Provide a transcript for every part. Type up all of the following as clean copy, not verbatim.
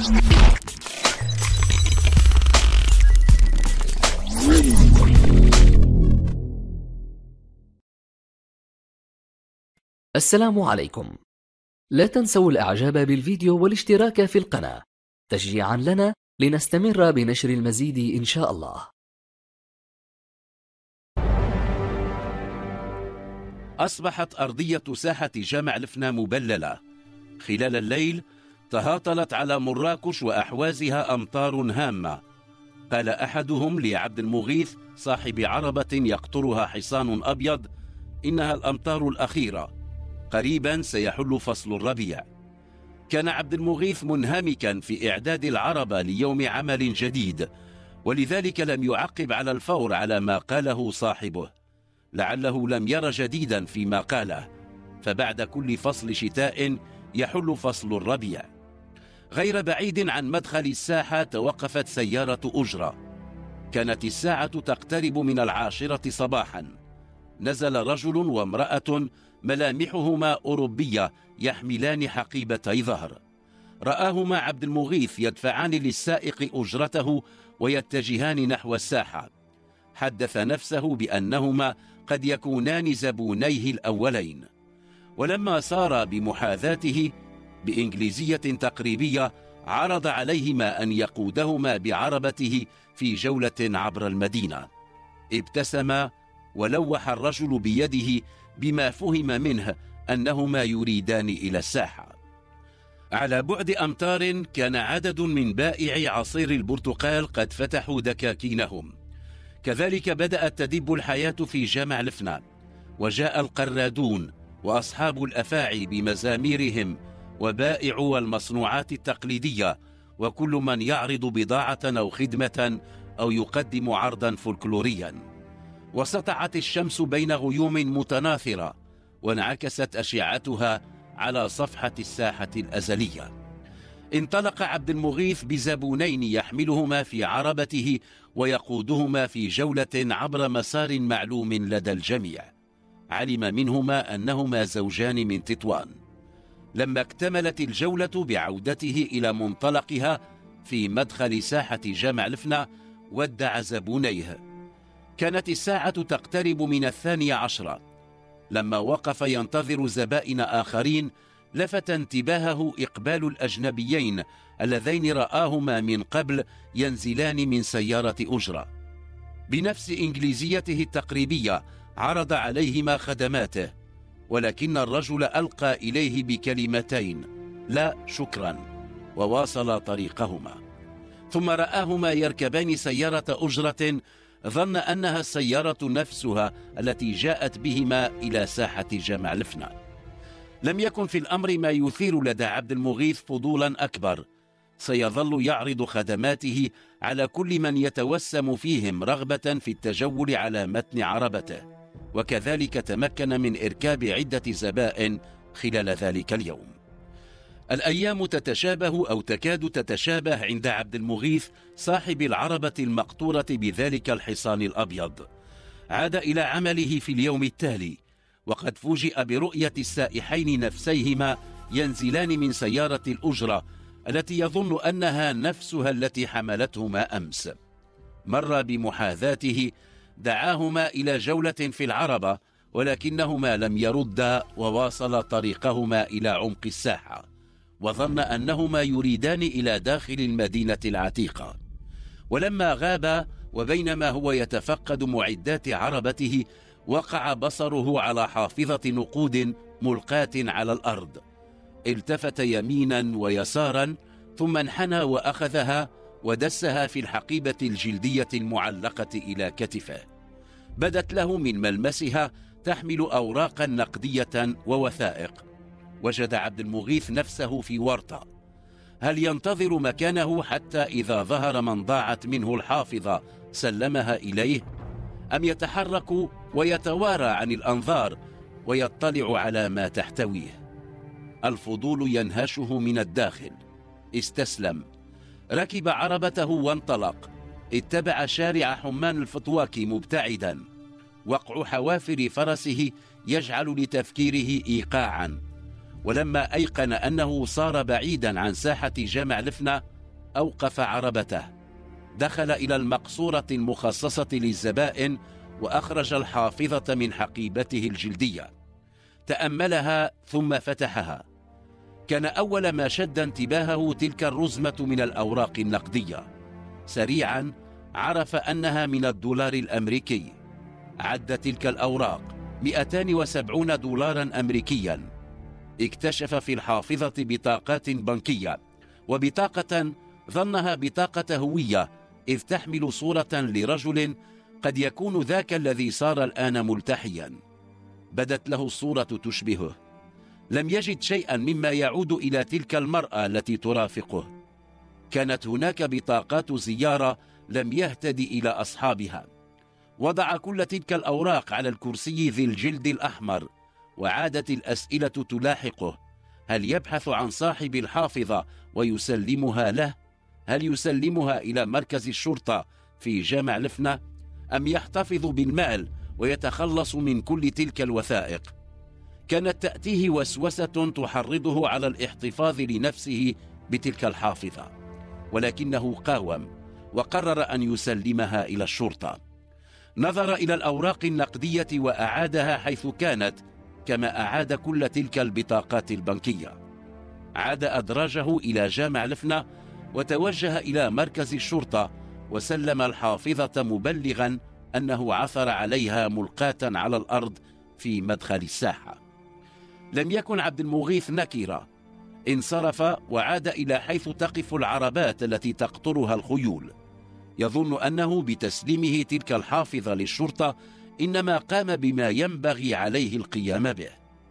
السلام عليكم. لا تنسوا الإعجاب بالفيديو والاشتراك في القناة تشجيعا لنا لنستمر بنشر المزيد إن شاء الله. أصبحت أرضية ساحة جامع الفنا مبللة. خلال الليل تهاطلت على مراكش وأحوازها أمطار هامة. قال أحدهم لعبد المغيث صاحب عربة يقطرها حصان أبيض: إنها الأمطار الأخيرة، قريبا سيحل فصل الربيع. كان عبد المغيث منهمكا في إعداد العربة ليوم عمل جديد، ولذلك لم يعقب على الفور على ما قاله صاحبه، لعله لم ير جديدا فيما قاله، فبعد كل فصل شتاء يحل فصل الربيع. غير بعيد عن مدخل الساحة توقفت سيارة أجرة. كانت الساعة تقترب من 10 صباحا. نزل رجل وامرأة ملامحهما أوروبية يحملان حقيبتي ظهر. رآهما عبد المغيث يدفعان للسائق أجرته ويتجهان نحو الساحة. حدث نفسه بأنهما قد يكونان زبونيه الأولين. ولما سار بمحاذاته بإنجليزية تقريبية عرض عليهما أن يقودهما بعربته في جولة عبر المدينة. ابتسما ولوح الرجل بيده بما فهم منه أنهما يريدان إلى الساحة. على بعد أمتار كان عدد من بائعي عصير البرتقال قد فتحوا دكاكينهم. كذلك بدأت تدب الحياة في جامع الفنا، وجاء القرادون وأصحاب الأفاعي بمزاميرهم وبائعو المصنوعات التقليدية، وكل من يعرض بضاعة أو خدمة أو يقدم عرضا فولكلوريا. وسطعت الشمس بين غيوم متناثرة، وانعكست أشعتها على صفحة الساحة الأزلية. انطلق عبد المغيث بزبونين يحملهما في عربته ويقودهما في جولة عبر مسار معلوم لدى الجميع. علم منهما أنهما زوجان من تطوان. لما اكتملت الجولة بعودته إلى منطلقها في مدخل ساحة جامع الفنا ودع زبونيه. كانت الساعة تقترب من 12. لما وقف ينتظر زبائن آخرين لفت انتباهه إقبال الأجنبيين اللذين رآهما من قبل ينزلان من سيارة أجرة. بنفس إنجليزيته التقريبية عرض عليهما خدماته، ولكن الرجل ألقى إليه بكلمتين: لا شكرا، وواصل طريقهما. ثم رآهما يركبان سيارة أجرة، ظن أنها السيارة نفسها التي جاءت بهما إلى ساحة جامع الفنا. لم يكن في الأمر ما يثير لدى عبد المغيث فضولا أكبر. سيظل يعرض خدماته على كل من يتوسم فيهم رغبة في التجول على متن عربته، وكذلك تمكن من إركاب عدة زبائن خلال ذلك اليوم. الأيام تتشابه أو تكاد تتشابه عند عبد المغيث صاحب العربة المقطورة بذلك الحصان الأبيض. عاد إلى عمله في اليوم التالي، وقد فوجئ برؤية السائحين نفسيهما ينزلان من سيارة الأجرة التي يظن أنها نفسها التي حملتهما أمس. مر بمحاذاته، دعاهما إلى جولة في العربة، ولكنهما لم يردا، وواصل طريقهما إلى عمق الساحة، وظن أنهما يريدان إلى داخل المدينة العتيقة. ولما غاب وبينما هو يتفقد معدات عربته، وقع بصره على حافظة نقود ملقاة على الأرض. التفت يمينا ويسارا، ثم انحنى وأخذها ودسها في الحقيبة الجلدية المعلقة إلى كتفه. بدت له من ملمسها تحمل أوراقا نقدية ووثائق. وجد عبد المغيث نفسه في ورطة. هل ينتظر مكانه حتى إذا ظهر من ضاعت منه الحافظة سلمها إليه، أم يتحرك ويتوارى عن الأنظار ويطلع على ما تحتويه؟ الفضول ينهشه من الداخل. استسلم، ركب عربته وانطلق. اتبع شارع حمان الفطواكي مبتعدا. وقع حوافر فرسه يجعل لتفكيره إيقاعا. ولما أيقن أنه صار بعيدا عن ساحة جامع الفنا أوقف عربته، دخل إلى المقصورة المخصصة للزبائن وأخرج الحافظة من حقيبته الجلدية، تأملها ثم فتحها. كان أول ما شد انتباهه تلك الرزمة من الأوراق النقدية. سريعا عرف أنها من $1 الأمريكي. عد تلك الأوراق 270 دولارا أمريكيا. اكتشف في الحافظة بطاقات بنكية، وبطاقة ظنها بطاقة هوية، إذ تحمل صورة لرجل قد يكون ذاك الذي صار الآن ملتحيا. بدت له الصورة تشبهه. لم يجد شيئا مما يعود إلى تلك المرأة التي ترافقه. كانت هناك بطاقات زيارة لم يهتدي إلى أصحابها. وضع كل تلك الأوراق على الكرسي ذي الجلد الأحمر، وعادت الأسئلة تلاحقه. هل يبحث عن صاحب الحافظة ويسلمها له؟ هل يسلمها إلى مركز الشرطة في جامع لفنة؟ أم يحتفظ بالمال ويتخلص من كل تلك الوثائق؟ كانت تأتيه وسوسة تحرضه على الاحتفاظ لنفسه بتلك الحافظة، ولكنه قاوم وقرر أن يسلمها إلى الشرطة. نظر إلى الأوراق النقدية وأعادها حيث كانت، كما أعاد كل تلك البطاقات البنكية. عاد أدراجه إلى جامع لفنة وتوجه إلى مركز الشرطة، وسلم الحافظة مبلغا أنه عثر عليها ملقاة على الأرض في مدخل الساحة. لم يكن عبد المغيث نكرة. انصرف وعاد إلى حيث تقف العربات التي تقطرها الخيول. يظن أنه بتسليمه تلك الحافظة للشرطة إنما قام بما ينبغي عليه القيام به.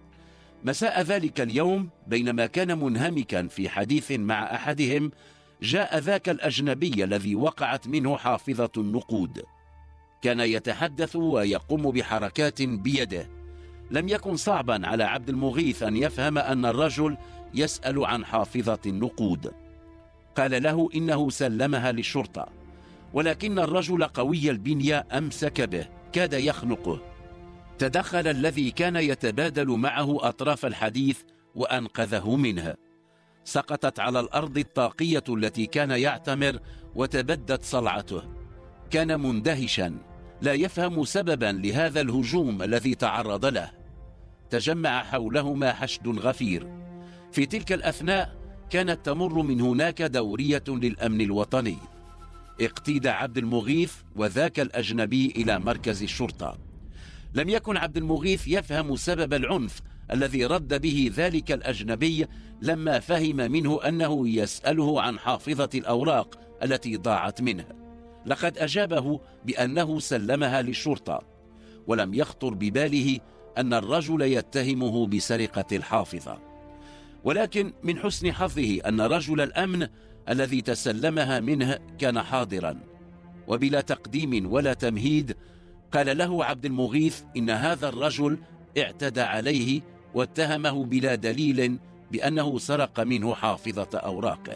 مساء ذلك اليوم، بينما كان منهمكا في حديث مع أحدهم، جاء ذاك الأجنبي الذي وقعت منه حافظة النقود. كان يتحدث ويقوم بحركات بيده. لم يكن صعبا على عبد المغيث أن يفهم أن الرجل يسأل عن حافظة النقود. قال له إنه سلمها للشرطة، ولكن الرجل قوي البنية أمسك به، كاد يخنقه. تدخل الذي كان يتبادل معه أطراف الحديث وأنقذه منه. سقطت على الأرض الطاقية التي كان يعتمر وتبدت صلعته. كان مندهشا، لا يفهم سببا لهذا الهجوم الذي تعرض له. تجمع حولهما حشد غفير. في تلك الأثناء كانت تمر من هناك دورية للأمن الوطني. اقتيد عبد المغيث وذاك الأجنبي إلى مركز الشرطة. لم يكن عبد المغيث يفهم سبب العنف الذي رد به ذلك الأجنبي لما فهم منه أنه يسأله عن حافظة الأوراق التي ضاعت منه. لقد أجابه بأنه سلمها للشرطة، ولم يخطر بباله أن الرجل يتهمه بسرقة الحافظة. ولكن من حسن حظه أن رجل الأمن الذي تسلمها منه كان حاضرا، وبلا تقديم ولا تمهيد قال له عبد المغيث إن هذا الرجل اعتدى عليه واتهمه بلا دليل بأنه سرق منه حافظة أوراقه.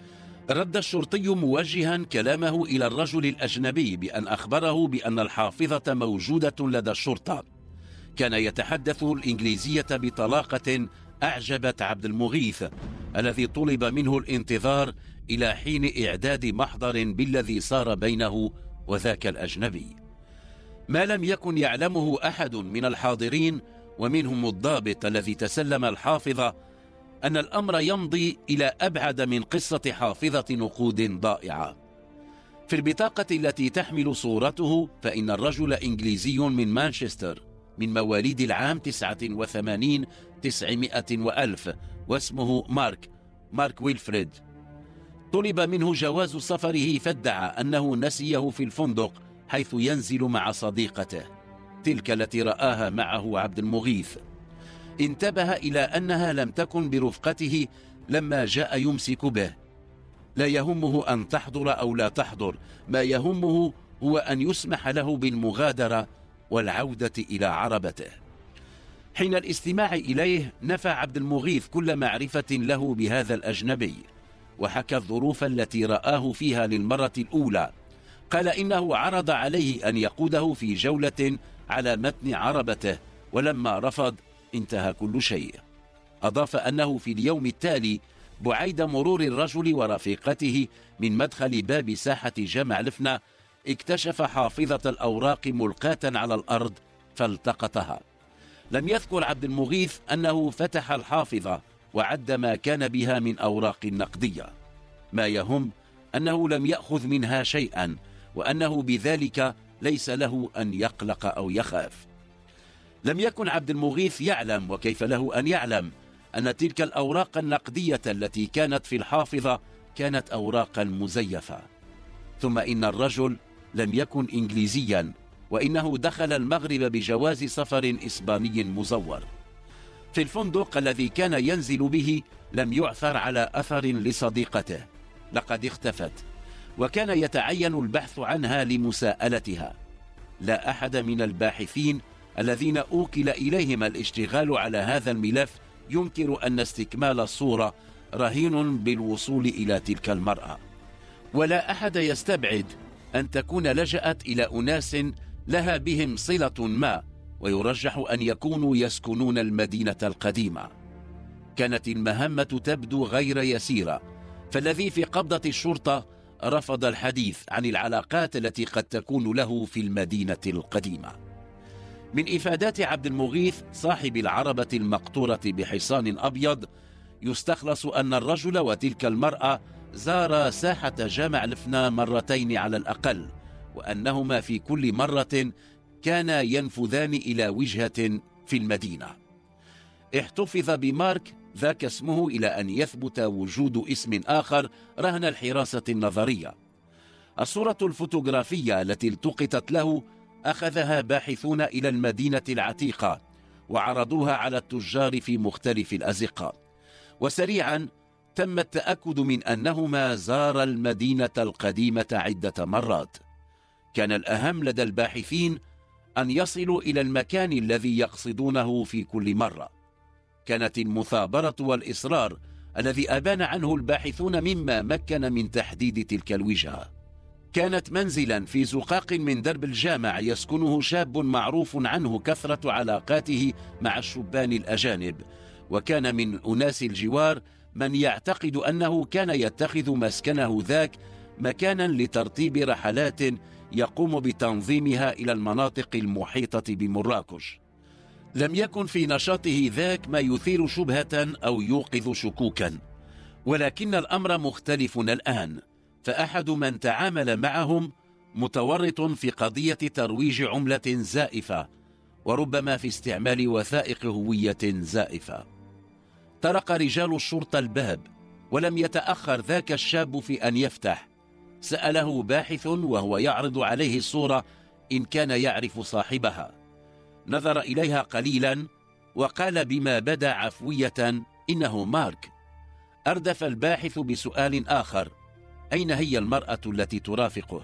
رد الشرطي موجها كلامه إلى الرجل الأجنبي بأن أخبره بأن الحافظة موجودة لدى الشرطة. كان يتحدث الإنجليزية بطلاقة أعجبت عبد المغيث، الذي طلب منه الانتظار إلى حين إعداد محضر بالذي صار بينه وذاك الأجنبي. ما لم يكن يعلمه أحد من الحاضرين ومنهم الضابط الذي تسلم الحافظة أن الأمر يمضي إلى أبعد من قصة حافظة نقود ضائعة. في البطاقة التي تحمل صورته فإن الرجل إنجليزي من مانشستر، من مواليد العام 89 900 وألف، واسمه مارك ويلفريد. طلب منه جواز سفره فادعى أنه نسيه في الفندق حيث ينزل مع صديقته، تلك التي رآها معه عبد المغيث. انتبه إلى أنها لم تكن برفقته لما جاء يمسك به. لا يهمه أن تحضر أو لا تحضر، ما يهمه هو أن يسمح له بالمغادرة والعودة إلى عربته. حين الاستماع إليه نفى عبد المغيث كل معرفة له بهذا الأجنبي، وحكى الظروف التي رآه فيها للمرة الأولى. قال إنه عرض عليه أن يقوده في جولة على متن عربته، ولما رفض انتهى كل شيء. أضاف أنه في اليوم التالي بعيد مرور الرجل ورفيقته من مدخل باب ساحة جامع الفنا اكتشف حافظة الأوراق ملقاة على الأرض فالتقطها. لم يذكر عبد المغيث أنه فتح الحافظة وعد ما كان بها من أوراق نقدية، ما يهم أنه لم يأخذ منها شيئا، وأنه بذلك ليس له أن يقلق أو يخاف. لم يكن عبد المغيث يعلم، وكيف له أن يعلم، أن تلك الأوراق النقدية التي كانت في الحافظة كانت أوراقا مزيفة. ثم إن الرجل لم يكن إنجليزيا، وإنه دخل المغرب بجواز سفر إسباني مزور. في الفندق الذي كان ينزل به لم يعثر على أثر لصديقته، لقد اختفت، وكان يتعين البحث عنها لمساءلتها. لا أحد من الباحثين الذين أوكل إليهم الاشتغال على هذا الملف ينكر أن استكمال الصورة رهين بالوصول إلى تلك المرأة، ولا أحد يستبعد أن تكون لجأت إلى أناس لها بهم صلة ما، ويرجح أن يكونوا يسكنون المدينة القديمة. كانت المهمة تبدو غير يسيرة، فالذي في قبضة الشرطة رفض الحديث عن العلاقات التي قد تكون له في المدينة القديمة. من إفادات عبد المغيث صاحب العربة المقطورة بحصان أبيض يستخلص أن الرجل وتلك المرأة زارا ساحة جامع الفنا مرتين على الأقل، وأنهما في كل مرة كانا ينفذان إلى وجهة في المدينة. احتفظ بمارك ذاك اسمه إلى أن يثبت وجود اسم آخر رهن الحراسة النظرية. الصورة الفوتوغرافية التي التقطت له أخذها باحثون إلى المدينة العتيقة وعرضوها على التجار في مختلف الأزقة، وسريعا تم التأكد من أنهما زارا المدينة القديمة عدة مرات. كان الأهم لدى الباحثين أن يصلوا إلى المكان الذي يقصدونه في كل مرة. كانت المثابرة والإصرار الذي أبان عنه الباحثون مما مكن من تحديد تلك الوجهة. كانت منزلا في زقاق من درب الجامع يسكنه شاب معروف عنه كثرة علاقاته مع الشبان الأجانب، وكان من أناس الجوار من يعتقد أنه كان يتخذ مسكنه ذاك مكانا لترتيب رحلات يقوم بتنظيمها إلى المناطق المحيطة بمراكش. لم يكن في نشاطه ذاك ما يثير شبهة أو يوقظ شكوكا، ولكن الأمر مختلف الآن، فأحد من تعامل معهم متورط في قضية ترويج عملة زائفة، وربما في استعمال وثائق هوية زائفة. طرق رجال الشرطة الباب، ولم يتأخر ذاك الشاب في أن يفتح. سأله باحث وهو يعرض عليه الصورة إن كان يعرف صاحبها. نظر إليها قليلا وقال بما بدا عفوية: إنه مارك. أردف الباحث بسؤال آخر: أين هي المرأة التي ترافقه؟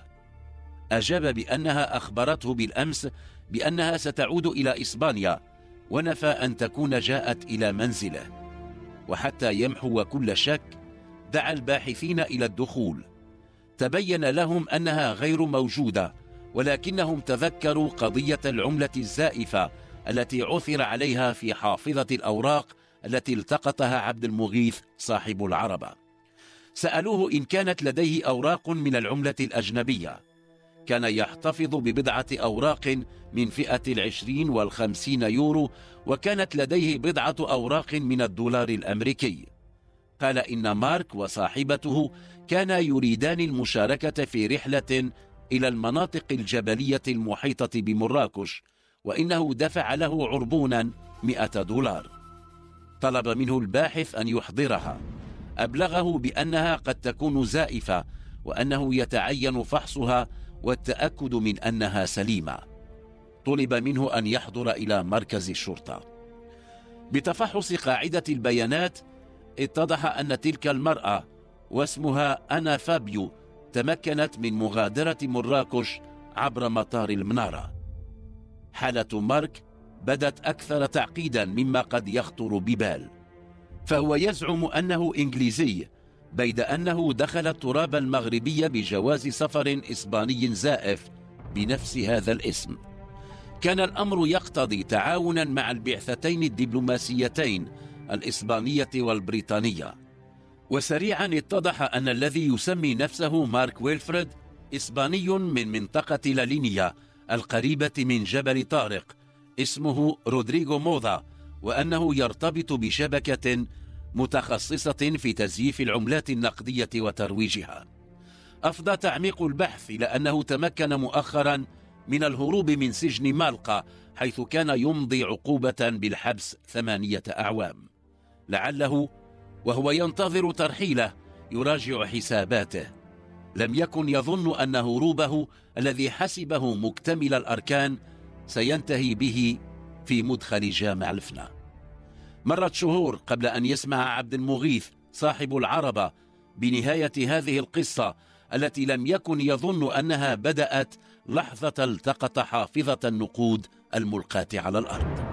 أجاب بأنها أخبرته بالأمس بأنها ستعود إلى إسبانيا، ونفى أن تكون جاءت إلى منزله. وحتى يمحو كل شك دعا الباحثين إلى الدخول. تبين لهم أنها غير موجودة، ولكنهم تذكروا قضية العملة الزائفة التي عثر عليها في حافظة الأوراق التي التقطها عبد المغيث صاحب العربة. سألوه إن كانت لديه أوراق من العملة الأجنبية. كان يحتفظ ببضعة أوراق من فئة 20 و50 يورو، وكانت لديه بضعة أوراق من الدولار الأمريكي. قال إن مارك وصاحبته كانا يريدان المشاركة في رحلة إلى المناطق الجبلية المحيطة بمراكش، وإنه دفع له عربونا 100 دولار. طلب منه الباحث أن يحضرها. أبلغه بأنها قد تكون زائفة، وأنه يتعين فحصها والتأكد من أنها سليمة. طلب منه أن يحضر إلى مركز الشرطة. بتفحص قاعدة البيانات اتضح أن تلك المرأة واسمها أنا فابيو تمكنت من مغادرة مراكش عبر مطار المنارة. حالة مارك بدت أكثر تعقيدا مما قد يخطر ببال، فهو يزعم أنه إنجليزي، بيد أنه دخل التراب المغربي بجواز سفر إسباني زائف بنفس هذا الاسم. كان الأمر يقتضي تعاونا مع البعثتين الدبلوماسيتين الإسبانية والبريطانية، وسريعا اتضح أن الذي يسمي نفسه مارك ويلفريد إسباني من منطقة لالينيا القريبة من جبل طارق، اسمه رودريغو موضا، وأنه يرتبط بشبكة متخصصة في تزييف العملات النقدية وترويجها. أفضى تعميق البحث إلى أنه تمكن مؤخرا من الهروب من سجن مالقا، حيث كان يمضي عقوبة بالحبس 8 أعوام. لعله وهو ينتظر ترحيله يراجع حساباته، لم يكن يظن أن هروبه الذي حسبه مكتمل الأركان سينتهي به في مدخل جامع الفنا. مرت شهور قبل أن يسمع عبد المغيث صاحب العربة بنهاية هذه القصة التي لم يكن يظن أنها بدأت لحظة التقط حافظة النقود الملقاة على الأرض.